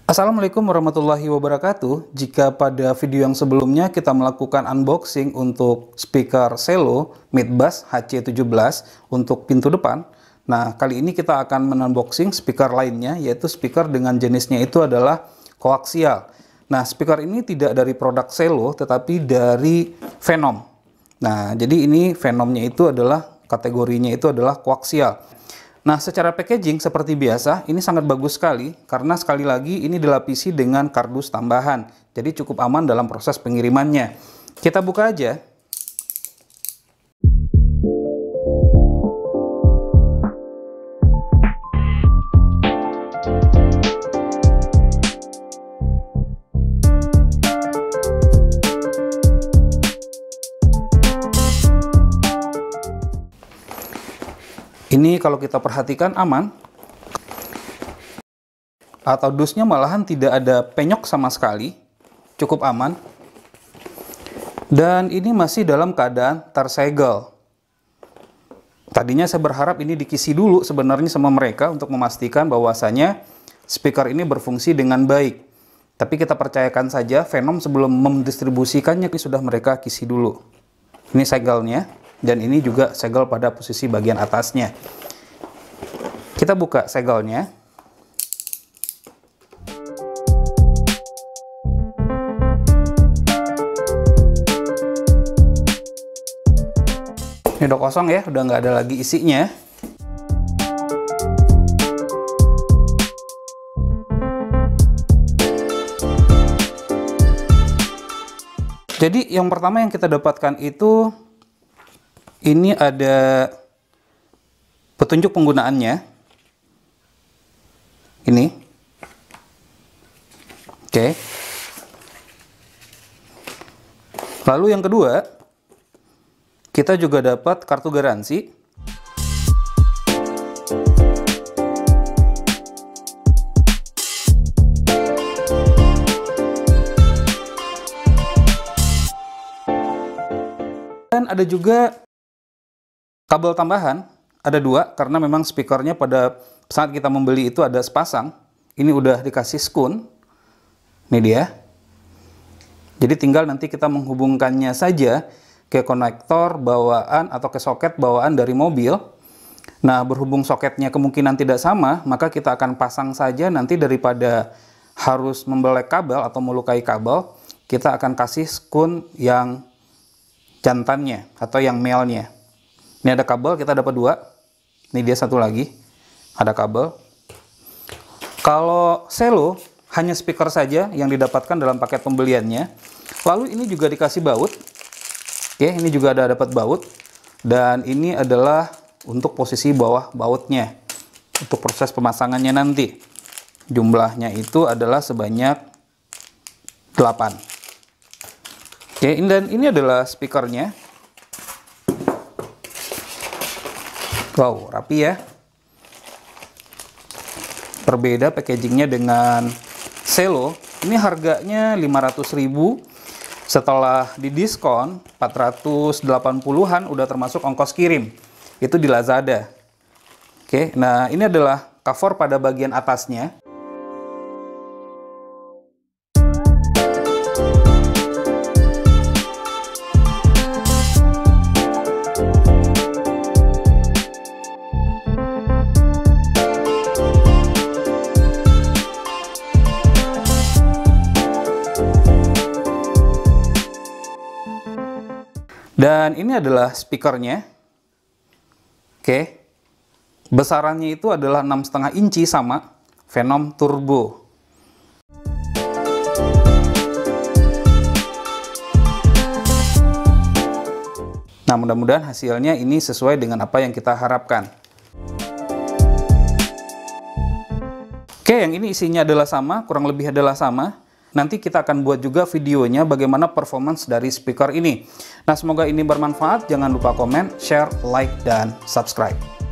Assalamualaikum warahmatullahi wabarakatuh. Jika pada video yang sebelumnya kita melakukan unboxing untuk speaker Selo Midbass HC17 untuk pintu depan, nah kali ini kita akan menunboxing speaker lainnya, yaitu speaker dengan jenisnya itu adalah koaksial. Nah, speaker ini tidak dari produk Selo tetapi dari Phenom. Nah, jadi ini Phenomnya itu adalah kategorinya itu adalah koaksial. Nah, secara packaging seperti biasa, ini sangat bagus sekali karena sekali lagi ini dilapisi dengan kardus tambahan. Jadi cukup aman dalam proses pengirimannya. Kita buka aja. Ini kalau kita perhatikan aman, atau dusnya malahan tidak ada penyok sama sekali, cukup aman. Dan ini masih dalam keadaan tersegel. Tadinya saya berharap ini dikisi dulu sebenarnya sama mereka untuk memastikan bahwasanya speaker ini berfungsi dengan baik. Tapi kita percayakan saja, Phenom sebelum mendistribusikannya sudah mereka kisi dulu. Ini segelnya. Dan ini juga segel pada posisi bagian atasnya. Kita buka segelnya. Ini udah kosong ya, udah nggak ada lagi isinya. Jadi yang pertama yang kita dapatkan itu ini ada petunjuk penggunaannya. Ini. Oke. Lalu yang kedua, kita juga dapat kartu garansi. Dan ada juga kabel tambahan, ada dua, karena memang speakernya pada saat kita membeli itu ada sepasang. Ini udah dikasih skun. Ini dia. Jadi tinggal nanti kita menghubungkannya saja ke konektor bawaan atau ke soket bawaan dari mobil. Nah, berhubung soketnya kemungkinan tidak sama, maka kita akan pasang saja nanti daripada harus membelek kabel atau melukai kabel, kita akan kasih skun yang jantannya atau yang male-nya. Ini ada kabel, kita dapat dua. Ini dia satu lagi. Ada kabel. Kalau Selo, hanya speaker saja yang didapatkan dalam paket pembeliannya. Lalu ini juga dikasih baut. Oke, ini juga ada dapat baut. Dan ini adalah untuk posisi bawah bautnya. Untuk proses pemasangannya nanti. Jumlahnya itu adalah sebanyak 8. Oke, dan ini adalah speakernya. Wow, rapi ya. Berbeda packagingnya dengan Selo. Ini harganya 500.000. Setelah didiskon 480-an udah termasuk ongkos kirim. Itu di Lazada. Oke, nah ini adalah cover pada bagian atasnya. Dan ini adalah speakernya. Oke. Besarannya itu adalah 6,5 inci sama Phenom Turbo. Nah, mudah-mudahan hasilnya ini sesuai dengan apa yang kita harapkan. Oke, yang ini isinya adalah sama, kurang lebih adalah sama. Nanti kita akan buat juga videonya bagaimana performance dari speaker ini. Nah, semoga ini bermanfaat. Jangan lupa komen, share, like, dan subscribe.